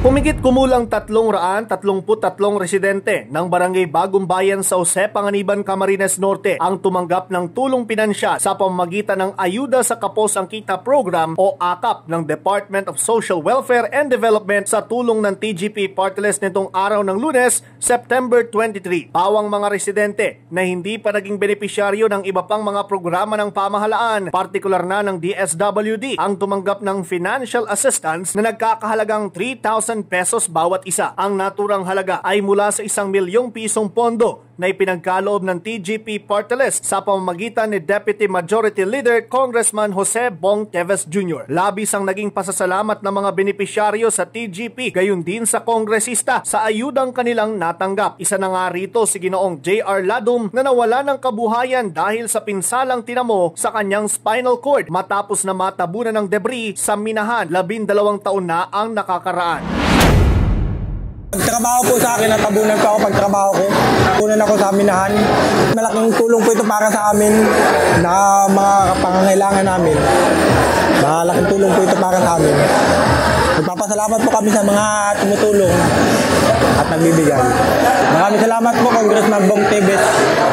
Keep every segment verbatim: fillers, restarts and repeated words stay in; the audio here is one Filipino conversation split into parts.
Humigit kumulang tatlong raan tatlongput tatlong residente ng Barangay Bagong Bayan sa Jose Panganiban, Camarines Norte ang tumanggap ng tulong pinansyal sa pamamagitan ng Ayuda sa Kapos ang Kita Program o A K A P ng Department of Social Welfare and Development sa tulong ng T G P Party List nitong araw ng Lunes, September twenty-three. Pawang mga residente na hindi pa naging benepisyaryo ng iba pang mga programa ng pamahalaan, partikular na ng D S W D, ang tumanggap ng financial assistance na nagkakahalagang three thousand pesos bawat isa. Ang naturang halaga ay mula sa isang milyong pisong pondo na ipinagkaloob ng T G P Party List sa pamamagitan ni Deputy Majority Leader Congressman Jose Bong Teves Junior Labis ang naging pasasalamat ng mga benepisyaryo sa T G P, gayon din sa kongresista sa ayudang kanilang natanggap. Isa na nga rito si Ginoong J R Ladum na nawala ng kabuhayan dahil sa pinsalang tinamo sa kanyang spinal cord matapos na matabunan ng debris sa minahan. Labindalawang taon na ang nakakaraan. Pagtrabaho po sa akin, natabunan po ako pagtrabaho ko. Punan ako sa minahan. Malaking tulong po ito para sa amin na mga pangangailangan namin. Malaking tulong po ito para sa amin. Nagpapasalamat po kami sa mga tumutulong at nagbibigay. Maraming salamat po, Congressman Bong Teves.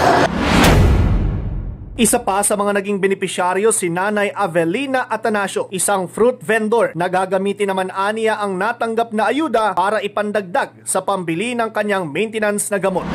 Isa pa sa mga naging benepisyaryo si Nanay Avelina Atanasio, isang fruit vendor na gagamitin naman aniya ang natanggap na ayuda para ipandagdag sa pambili ng kanyang maintenance na gamot.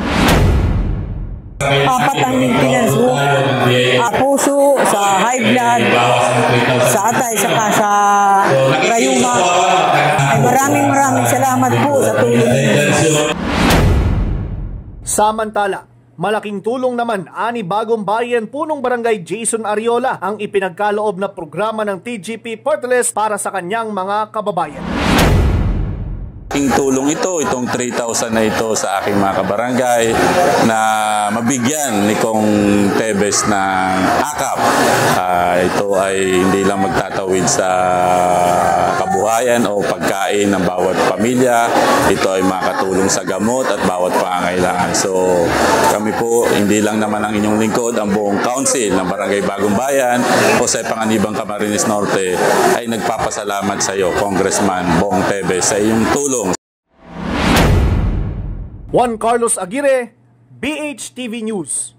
Apat ang maintenance ko, uh, puso, sa high blood, sa atay, saka sa rayuma. Ay maraming maraming salamat po sa tulong ninyo. Samantala, malaking tulong naman ani Bagong Bayan Punong Barangay Jason Ariola ang ipinagkaloob na programa ng T G P Party List para sa kanyang mga kababayan. Aking tulong ito, itong three thousand na ito sa aking mga kabarangay na mabigyan ni Kong Teves ng A K A P. Uh, ito ay hindi lang magtatawid sa kabuhayan o pagkain ng bawat pamilya. Ito ay makatulong sa gamot at bawat pangangailangan. So kami po, hindi lang naman ang inyong lingkod, ang buong council ng Barangay Bagong Bayan, Jose Panganiban, Camarines Norte, ay nagpapasalamat sa iyo, Congressman Bong Teves, sa iyong tulong. Juan Carlos Aguirre, B H T V News.